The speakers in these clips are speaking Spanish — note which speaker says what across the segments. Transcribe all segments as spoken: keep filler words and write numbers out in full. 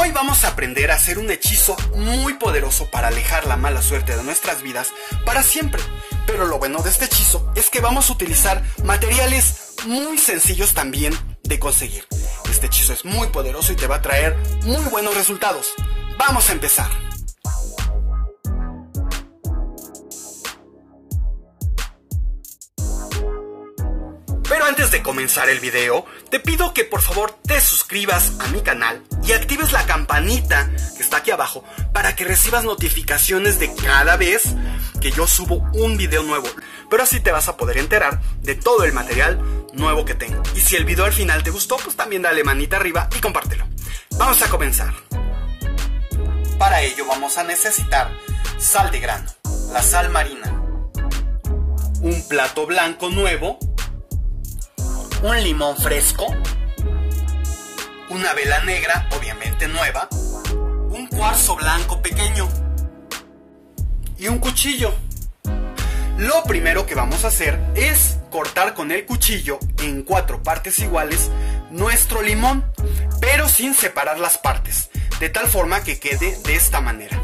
Speaker 1: Hoy vamos a aprender a hacer un hechizo muy poderoso para alejar la mala suerte de nuestras vidas para siempre. Pero lo bueno de este hechizo es que vamos a utilizar materiales muy sencillos también de conseguir. Este hechizo es muy poderoso y te va a traer muy buenos resultados. ¡Vamos a empezar! Pero antes de comenzar el video, te pido que por favor te suscribas a mi canal y actives la campanita que está aquí abajo para que recibas notificaciones de cada vez que yo subo un video nuevo. Pero así te vas a poder enterar de todo el material nuevo que tengo. Y si el video al final te gustó, pues también dale manita arriba y compártelo. Vamos a comenzar. Para ello vamos a necesitar sal de grano, la sal marina, un plato blanco nuevo, un limón fresco, una vela negra, obviamente nueva, un cuarzo blanco pequeño y un cuchillo. Lo primero que vamos a hacer es cortar con el cuchillo en cuatro partes iguales nuestro limón, pero sin separar las partes, de tal forma que quede de esta manera.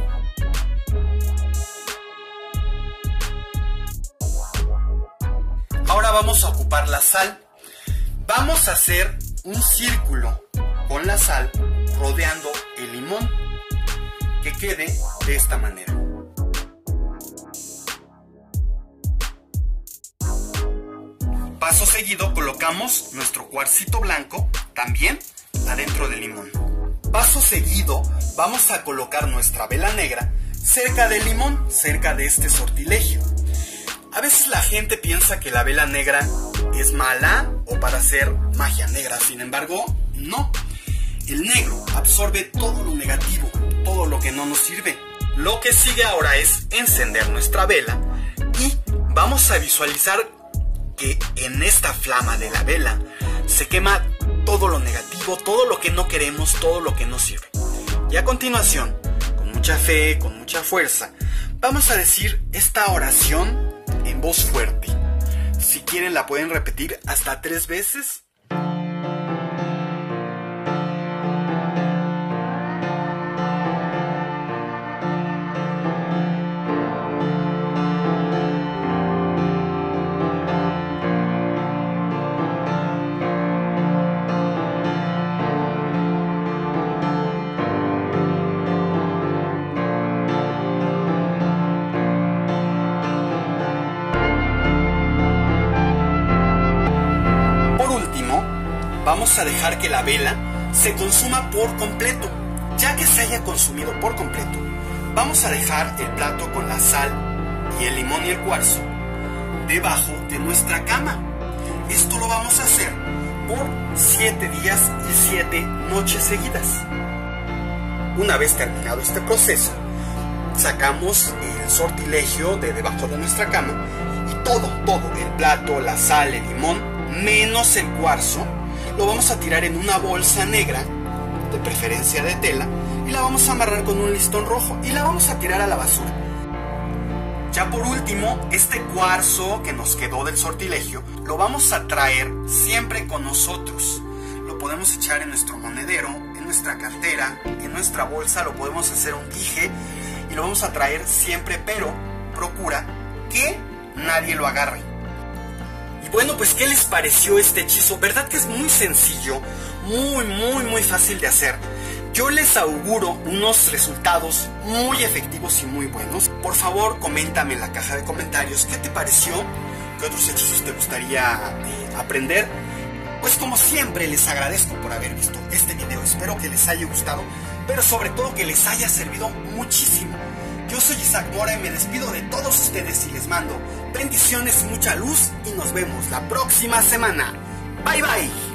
Speaker 1: Ahora vamos a ocupar la sal. Vamos a hacer un círculo con la sal rodeando el limón, que quede de esta manera. Paso seguido colocamos nuestro cuarcito blanco también adentro del limón. Paso seguido vamos a colocar nuestra vela negra cerca del limón, cerca de este sortilegio. A veces la gente piensa que la vela negra es mala o para hacer magia negra, sin embargo, no. El negro absorbe todo lo negativo, todo lo que no nos sirve. Lo que sigue ahora es encender nuestra vela y vamos a visualizar que en esta flama de la vela se quema todo lo negativo, todo lo que no queremos, todo lo que no sirve. Y a continuación, con mucha fe, con mucha fuerza, vamos a decir esta oración en voz fuerte. Si quieren la pueden repetir hasta tres veces. Vamos a dejar que la vela se consuma por completo. Ya que se haya consumido por completo, vamos a dejar el plato con la sal y el limón y el cuarzo debajo de nuestra cama. Esto lo vamos a hacer por siete días y siete noches seguidas. Una vez terminado este proceso, sacamos el sortilegio de debajo de nuestra cama y todo, todo, el plato, la sal, el limón, menos el cuarzo, lo vamos a tirar en una bolsa negra, de preferencia de tela, y la vamos a amarrar con un listón rojo y la vamos a tirar a la basura. Ya por último, este cuarzo que nos quedó del sortilegio, lo vamos a traer siempre con nosotros. Lo podemos echar en nuestro monedero, en nuestra cartera, en nuestra bolsa, lo podemos hacer un dije y lo vamos a traer siempre, pero procura que nadie lo agarre. Y bueno, pues ¿qué les pareció este hechizo? ¿Verdad que es muy sencillo? Muy, muy, muy fácil de hacer. Yo les auguro unos resultados muy efectivos y muy buenos. Por favor, coméntame en la caja de comentarios qué te pareció, qué otros hechizos te gustaría eh, aprender. Pues como siempre les agradezco por haber visto este video. Espero que les haya gustado, pero sobre todo que les haya servido muchísimo. Yo soy Isaac Mora y me despido de todos ustedes y les mando bendiciones y mucha luz y nos vemos la próxima semana. Bye bye.